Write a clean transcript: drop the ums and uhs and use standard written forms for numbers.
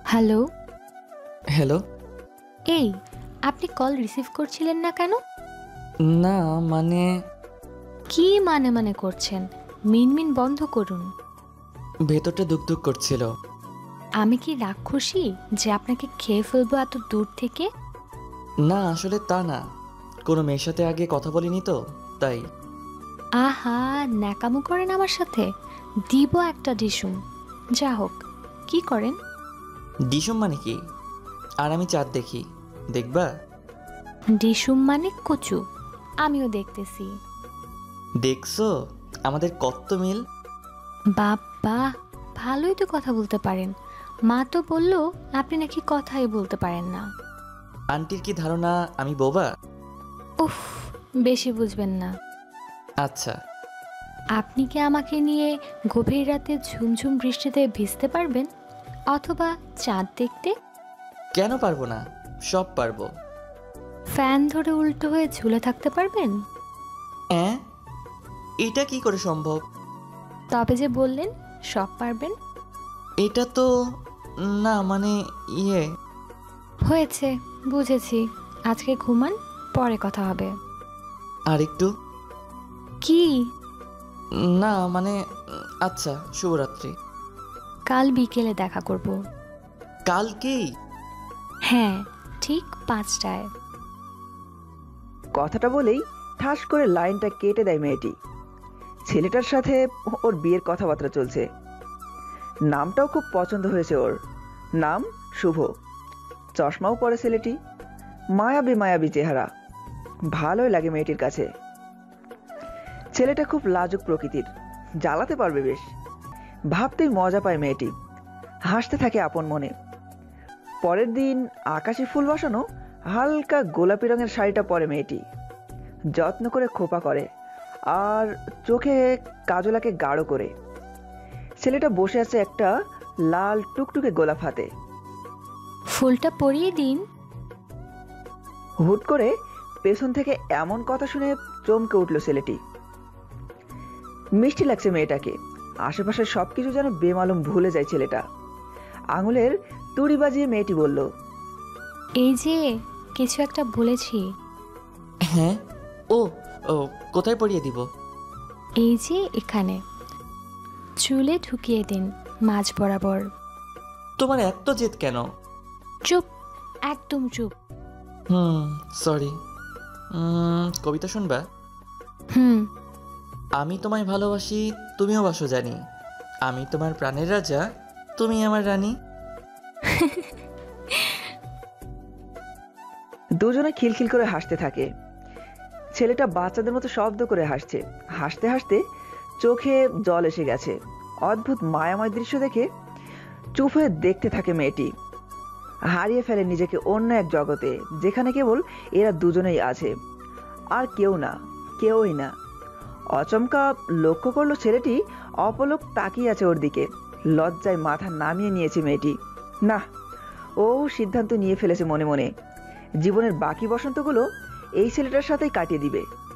Hello. Hello. এই, আপনি call receive করছিলেন না কেন? না মানে কি মানে করছেন? মিনমিন বন্ধ করুন। ভেতরটা দুকদুক করছিল। আমি কি রাক্ষসী যে আপনাকে খেয়ে ফেলবো এত দূর থেকে? না আসলে তা না, কোনো মেয়ের সাথে আগে কথা বলিনি তো তাই। আহা, ন্যাকামো করেন আমার সাথে? দিব একটা ডিসুম। যা হোক, কি করেন? ডিসুম মানে কি? আর আমি চাঁদ দেখি, দেখবা? ডিসুম মানে কচু। আমিও দেখতেছি। দেখছো আমাদের কত মিল। বাবা, ভালোই তো কথা বলতে পারেন। মা তো বললো আপনি নাকি কথাই বলতে পারেন না। আন্টির কি ধারণা আমি বোবা? উফ, বেশি বুঝবেন না। আচ্ছা। আপনি কি আমাকে নিয়ে গভীর রাতে ঝুমঝুম বৃষ্টিতে ভিজতে পারবেন? অথবা চাঁদ দেখতে? কেন পারবো না, সব পারবো। ফ্যান ধরে উল্টো হয়ে ঝুলে থাকতে পারবেন? হ্যাঁ, এটা কি করে সম্ভব? তবে যে বললেন সব পারবেন। এটা তো না মানে ইয়ে। হয়েছে, বুঝেছি। আজকে ঘুমান, পরে কথা হবে। আর একটু। কি? না মানে আচ্ছা, শুভরাত্রি। কাল বিকেলে দেখা করব। কালকেই? হ্যাঁ, ঠিক 5টায়। কথাটা বলেই ঠাস করে লাইনটা কেটে দেয় মেয়েটি। ছেলেটার সাথে ওর বিয়ের কথাবার্তা চলছে। নামটাও খুব পছন্দ হয়েছে ওর। নাম শুভ। চশমাও পরে ছেলেটি। মায়াবী মায়াবী চেহারা। ভালোই লাগে মেয়েটির কাছে। ছেলেটা খুব লাজুক প্রকৃতির, জ্বালাতে পারবে বেশ। ভাবতেই মজা পায় মেয়েটি। হাসতে থাকে আপন মনে। পরের দিন আকাশে ফুল বসানো হালকা গোলাপি রঙের শাড়িটা পরে মেয়েটি। যত্ন করে খোপা করে আর চোখে কাজলাকে গাঢ় করে। ছেলেটা বসে আছে একটা লাল টুকটুকে গোলাপ হাতে। ফুলটা পরিয়ে দিন। হুট করে পেছন থেকে এমন কথা শুনে চমকে উঠল ছেলেটি। মিষ্টি লাগছে মেয়েটাকে। আশেপাশের সবকিছু যেন বেমালুম ভুলে যায় ছেলেটা। আঙুলের তুড়ি বাজিয়ে মেয়েটি বলল, এই যে, কিছু একটা বলেছি। হ্যাঁ। ও ও কোথায় পড়িয়ে দিব? এই যে এখানে, চুলে ঢুকিয়ে দিন মাঝ বরাবর। তোমার এত জেদ কেন? চুপ, একদম চুপ। সরি। কবিতা শুনবা? হুম। আমি তোমায় ভালোবাসি, তুমিও বাসো জানি। আমি তোমার প্রাণের রাজা, তুমি আমার রানী। দুজনে খিলখিল করে হাসতে থাকে। ছেলেটা বাচ্চাদের মতো শব্দ করে হাসছে। হাসতে হাসতে চোখে জল এসে গেছে। অদ্ভুত মায়াময় দৃশ্য দেখে চুপ হয়ে দেখতে থাকে মেয়েটি। হারিয়ে ফেলে নিজেকে অন্য এক জগতে, যেখানে কেবল এরা দুজনেই আছে, আর কেউ না, কেউই না। অচমকা লক্ষ্য করলো ছেলেটি অপলক তাকিয়ে আছে ওর দিকে। লজ্জায় মাথা নামিয়ে নিয়েছে মেয়েটি। না, ও সিদ্ধান্ত নিয়ে ফেলেছে মনে মনে, জীবনের বাকি বসন্তগুলো এই ছেলেটার সাথেই কাটিয়ে দিবে।